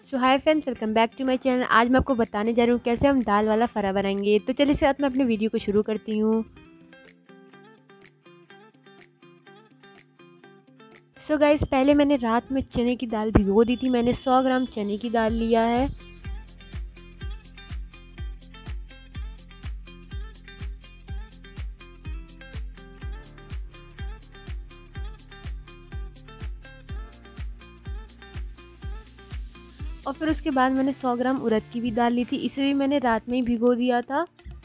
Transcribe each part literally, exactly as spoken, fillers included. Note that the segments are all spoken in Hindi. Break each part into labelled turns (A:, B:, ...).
A: So hi friends, welcome back to my channel. आज मैं आपको बताने जा रही हूँ कैसे हम दाल वाला फरा बनाएंगे। तो चलिए साथ में अपने वीडियो को शुरू करती हूँ। सो so गाइस, पहले मैंने रात में चने की दाल भिगो दी थी। मैंने सौ ग्राम चने की दाल लिया है। और फिर उसके बाद मैंने सौ ग्राम उड़द की भी दाल ली थी। इसे भी मैंने रात में ही भिगो दिया था।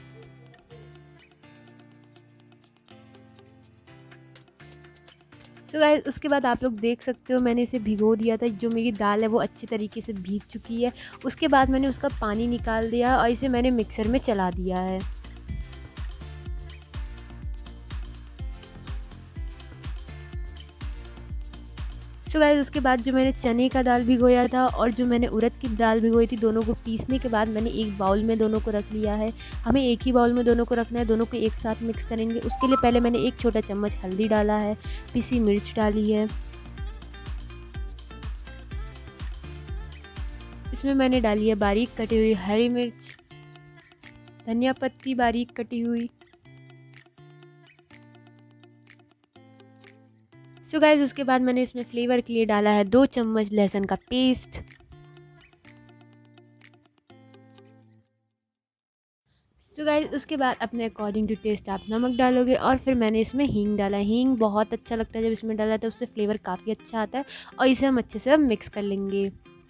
A: सो so गाइस, उसके बाद आप लोग देख सकते हो मैंने इसे भिगो दिया था। जो मेरी दाल है वो अच्छी तरीके से भीग चुकी है। उसके बाद मैंने उसका पानी निकाल दिया और इसे मैंने मिक्सर में चला दिया है। सो गाइस, उसके बाद जो मैंने चने का दाल भिगोया था और जो मैंने उड़द की दाल भिगोई थी, दोनों को पीसने के बाद मैंने एक बाउल में दोनों को रख लिया है। हमें एक ही बाउल में दोनों को रखना है, दोनों को एक साथ मिक्स करेंगे। उसके लिए पहले मैंने एक छोटा चम्मच हल्दी डाला है, पिसी मिर्च डाली है। इसमें मैंने डाली है बारीक कटी हुई हरी मिर्च, धनिया पत्ती बारीक कटी हुई। सो गाइस, उसके बाद मैंने इसमें फ्लेवर के लिए डाला है दो चम्मच लहसुन का पेस्ट। सो गाइस, उसके बाद अपने अकॉर्डिंग टू टेस्ट आप नमक डालोगे। और फिर मैंने इसमें हींग डाला। हींग बहुत अच्छा लगता है जब इसमें डाला जाता है, उससे फ्लेवर काफ़ी अच्छा आता है। और इसे हम अच्छे से अब मिक्स कर लेंगे।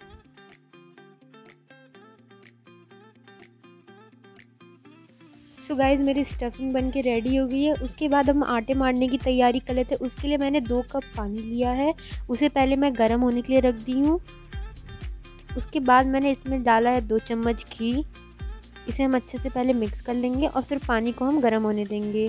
A: सो गाइस, मेरी स्टफिंग बन के रेडी हो गई है। उसके बाद हम आटे मारने की तैयारी कर लेते हैं। उसके लिए मैंने दो कप पानी लिया है। उसे पहले मैं गर्म होने के लिए रख दी हूँ। उसके बाद मैंने इसमें डाला है दो चम्मच घी। इसे हम अच्छे से पहले मिक्स कर लेंगे और फिर पानी को हम गर्म होने देंगे।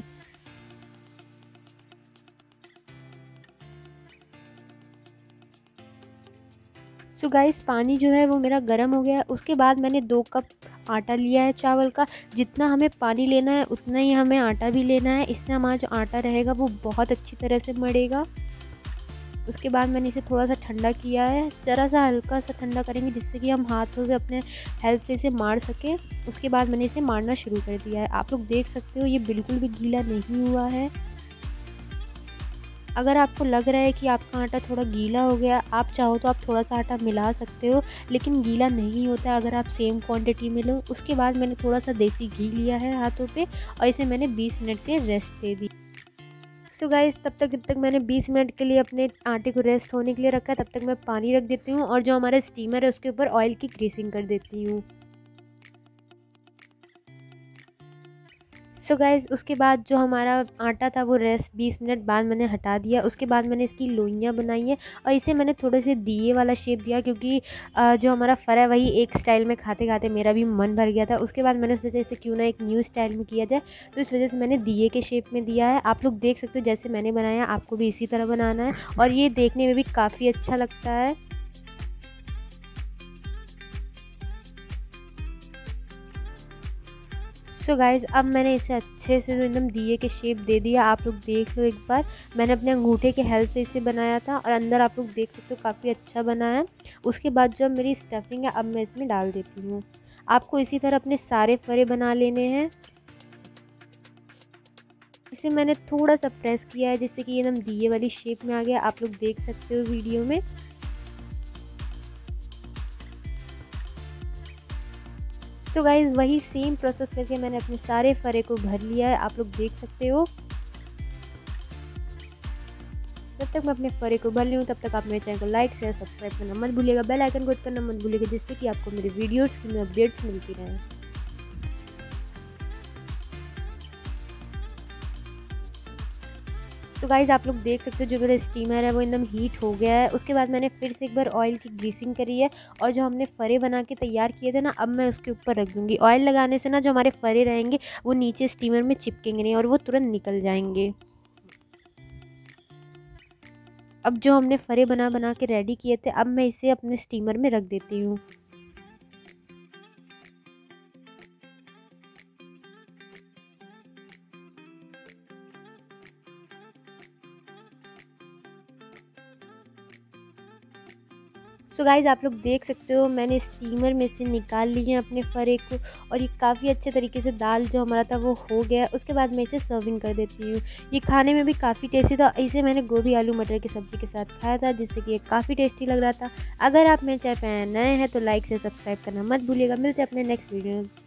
A: सो गाइस, पानी जो है वो मेरा गर्म हो गया है। उसके बाद मैंने दो कप आटा लिया है चावल का। जितना हमें पानी लेना है उतना ही हमें आटा भी लेना है। इससे हमारा जो आटा रहेगा वो बहुत अच्छी तरह से मड़ेगा। उसके बाद मैंने इसे थोड़ा सा ठंडा किया है। ज़रा सा हल्का सा ठंडा करेंगे जिससे कि हम हाथों से अपने हेल्प से इसे मार सकें। उसके बाद मैंने इसे मारना शुरू कर दिया है। आप लोग देख सकते हो ये बिल्कुल भी गीला नहीं हुआ है। अगर आपको लग रहा है कि आपका आटा थोड़ा गीला हो गया, आप चाहो तो आप थोड़ा सा आटा मिला सकते हो, लेकिन गीला नहीं होता है अगर आप सेम क्वांटिटी में लो। उसके बाद मैंने थोड़ा सा देसी घी लिया है हाथों पे और इसे मैंने बीस मिनट के रेस्ट दे दी। सो गाइस, तब तक जब तक मैंने बीस मिनट के लिए अपने आटे को रेस्ट होने के लिए रखा है, तब तक मैं पानी रख देती हूँ और जो हमारा स्टीमर है उसके ऊपर ऑयल की ग्रीसिंग कर देती हूँ। सो गाइस, उसके बाद जो हमारा आटा था वो रेस्ट बीस मिनट बाद मैंने हटा दिया। उसके बाद मैंने इसकी लोइयाँ बनाई हैं और इसे मैंने थोड़े से दिए वाला शेप दिया, क्योंकि अ, जो हमारा फरा है वही एक स्टाइल में खाते खाते मेरा भी मन भर गया था। उसके बाद मैंने सोचा इसे क्यों ना एक न्यू स्टाइल में किया जाए, तो इस वजह से मैंने दिए के शेप में दिया है। आप लोग देख सकते हो जैसे मैंने बनाया आपको भी इसी तरह बनाना है और ये देखने में भी काफ़ी अच्छा लगता है। सो so गाइज़, अब मैंने इसे अच्छे से एकदम दिए के शेप दे दिया। आप लोग देख लो एक बार। मैंने अपने अंगूठे के हेल्प से इसे बनाया था और अंदर आप लोग देख सकते हो काफ़ी अच्छा बना है। उसके बाद जो मेरी स्टफिंग है अब मैं इसमें डाल देती हूँ। आपको इसी तरह अपने सारे फरे बना लेने हैं। इसे मैंने थोड़ा सा प्रेस किया है जिससे कि ये एकदम दिए वाली शेप में आ गया। आप लोग देख सकते हो वीडियो में। सो गाइज़, वही सेम प्रोसेस करके मैंने अपने सारे फरे को भर लिया है। आप लोग देख सकते हो। जब तक मैं अपने फरे को भर ली हूँ तब तक आप मेरे चैनल को लाइक शेयर सब्सक्राइब करना मत भूलिएगा। बेल आइकन को हिट करना मत भूलिएगा, जिससे कि आपको मेरे वीडियोस की अपडेट्स मिलती रहें। तो गाइज़, आप लोग देख सकते हो जो मेरा स्टीमर है वो एकदम हीट हो गया है। उसके बाद मैंने फिर से एक बार ऑयल की ग्रीसिंग करी है और जो हमने फरे बना के तैयार किए थे ना, अब मैं उसके ऊपर रख दूँगी। ऑयल लगाने से ना जो हमारे फरे रहेंगे वो नीचे स्टीमर में चिपकेंगे नहीं और वो तुरंत निकल जाएंगे। अब जो हमने फरे बना बना के रेडी किए थे, अब मैं इसे अपने स्टीमर में रख देती हूँ। सो गाइज़ आप लोग देख सकते हो मैंने स्टीमर में से निकाल लिए हैं अपने फ़रे को, और ये काफ़ी अच्छे तरीके से दाल जो हमारा था वो हो गया। उसके बाद मैं इसे सर्विंग कर देती हूँ। ये खाने में भी काफ़ी टेस्टी था। इसे मैंने गोभी आलू मटर की सब्ज़ी के साथ खाया था, जिससे कि ये काफ़ी टेस्टी लग रहा था। अगर आप मेरे चैनल पे नए हैं तो लाइक से सब्सक्राइब करना मत भूलिएगा। मिलते हैं अपने नेक्स्ट वीडियो में।